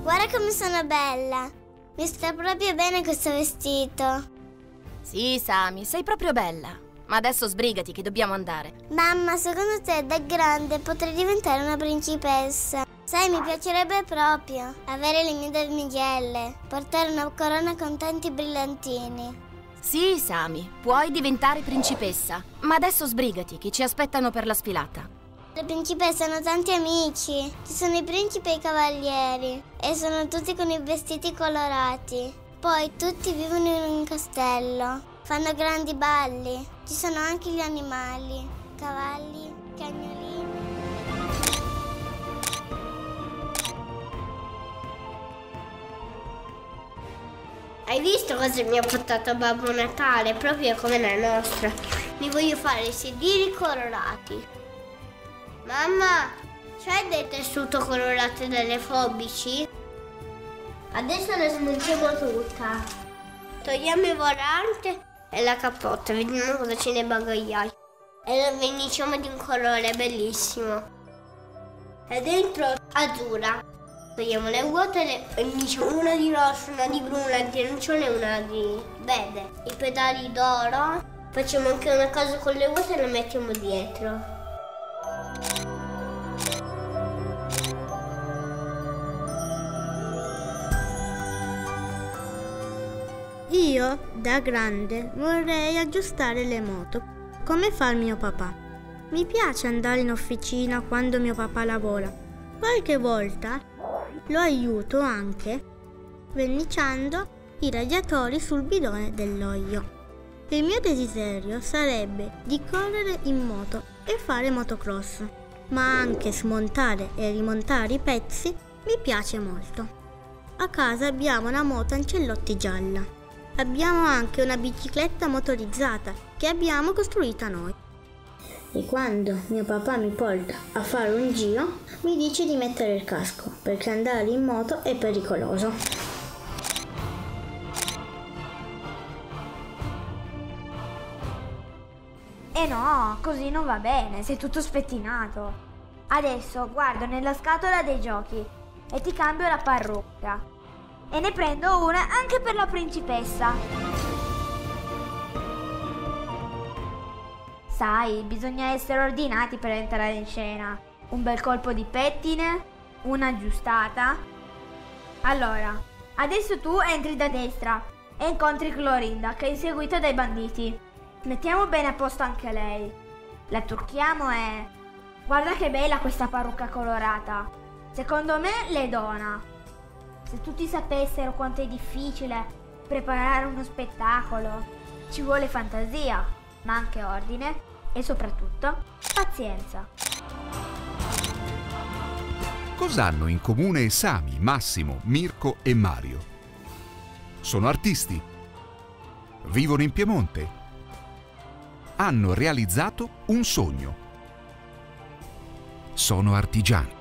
Guarda come sono bella. Mi sta proprio bene questo vestito. Sì, Sami, sei proprio bella. Ma adesso sbrigati che dobbiamo andare. Mamma, secondo te da grande potrei diventare una principessa? Sai, mi piacerebbe proprio avere le mie damigelle, portare una corona con tanti brillantini. Sì, Sami, puoi diventare principessa. Ma adesso sbrigati che ci aspettano per la sfilata. Le principesse hanno tanti amici. Ci sono i principi e i cavalieri. E sono tutti con i vestiti colorati. Poi tutti vivono in un castello. Fanno grandi balli. Ci sono anche gli animali. Cavalli, cagnolini. Hai visto cosa mi ha portato Babbo Natale? Proprio come la nostra. Mi voglio fare i sedili colorati. Mamma, c'hai del tessuto colorato delle forbici? Adesso le smontiamo tutta. Togliamo il volante e la cappotta, vediamo cosa c'è nei bagagliai. E lo verniciamo di un colore bellissimo. E dentro azzurra. Togliamo le ruote e verniciamo una di rosso, una di blu, una di arancione e una di verde. I pedali d'oro. Facciamo anche una cosa con le ruote e le mettiamo dietro. Io, da grande, vorrei aggiustare le moto, come fa il mio papà. Mi piace andare in officina quando mio papà lavora. Qualche volta lo aiuto anche verniciando i radiatori sul bidone dell'olio. Il mio desiderio sarebbe di correre in moto e fare motocross, ma anche smontare e rimontare i pezzi mi piace molto. A casa abbiamo una moto Ancellotti gialla. Abbiamo anche una bicicletta motorizzata che abbiamo costruita noi. E quando mio papà mi porta a fare un giro, mi dice di mettere il casco, perché andare in moto è pericoloso. Eh no, così non va bene, sei tutto spettinato. Adesso guardo nella scatola dei giochi e ti cambio la parrucca. E ne prendo una anche per la principessa. Sai, bisogna essere ordinati per entrare in scena. Un bel colpo di pettine, una aggiustata. Allora, adesso tu entri da destra e incontri Clorinda che è inseguita dai banditi. Mettiamo bene a posto anche lei. La trucchiamo e... Guarda che bella questa parrucca colorata. Secondo me le dona. Se tutti sapessero quanto è difficile preparare uno spettacolo, ci vuole fantasia, ma anche ordine e soprattutto pazienza. Cos'hanno in comune Sami, Massimo, Mirko e Mario? Sono artisti. Vivono in Piemonte. Hanno realizzato un sogno. Sono artigiani.